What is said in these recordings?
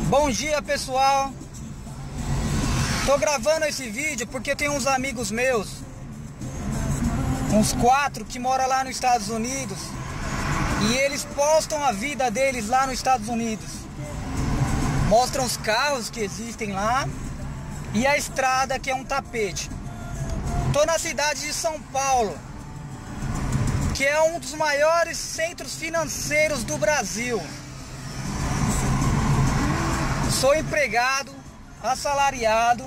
Bom dia, pessoal. Tô gravando esse vídeo porque tem uns amigos meus, uns 4 que moram lá nos Estados Unidos, e eles postam a vida deles lá nos Estados Unidos. Mostram os carros que existem lá e a estrada, que é um tapete. Tô na cidade de São Paulo, que é um dos maiores centros financeiros do Brasil. Sou empregado, assalariado.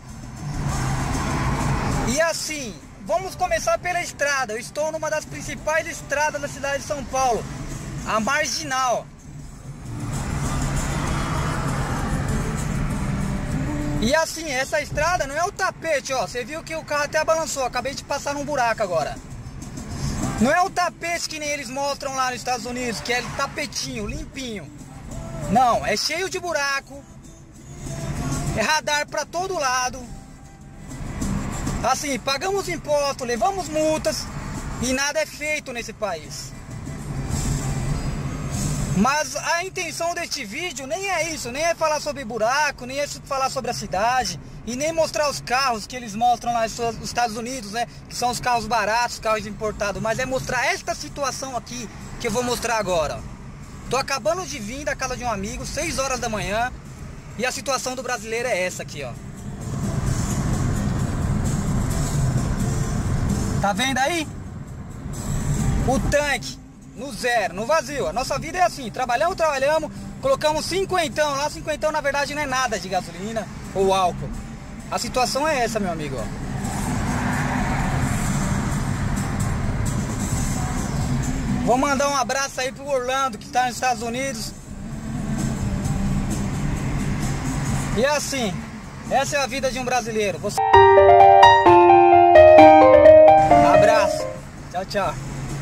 E assim, vamos começar pela estrada. Eu estou numa das principais estradas da cidade de São Paulo, a Marginal. E assim, essa estrada não é o tapete, ó. Você viu que o carro até balançou. Acabei de passar num buraco agora. Não é o tapete que nem eles mostram lá nos Estados Unidos, que é tapetinho, limpinho. Não, é cheio de buraco. É radar pra todo lado. Assim, pagamos imposto, levamos multas e nada é feito nesse país. Mas a intenção deste vídeo nem é isso, nem é falar sobre buraco, nem é falar sobre a cidade e nem mostrar os carros que eles mostram lá nos Estados Unidos, né? Que são os carros baratos, carros importados. Mas é mostrar esta situação aqui que eu vou mostrar agora. Tô acabando de vir da casa de um amigo, 6 horas da manhã, e a situação do brasileiro é essa aqui, ó. Tá vendo aí? O tanque no zero, no vazio. A nossa vida é assim, trabalhamos, colocamos cinquentão. Lá cinquentão na verdade não é nada de gasolina ou álcool. A situação é essa, meu amigo, ó. Vou mandar um abraço aí pro Orlando, que está nos Estados Unidos. E assim, essa é a vida de um brasileiro. Abraço. Tchau, tchau.